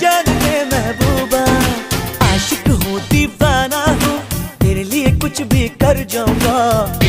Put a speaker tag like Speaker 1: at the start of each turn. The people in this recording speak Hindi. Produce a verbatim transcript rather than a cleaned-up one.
Speaker 1: जान ले महबूबा, आशिक हूँ दीवाना हूँ, तेरे लिए कुछ भी कर जाऊंगा।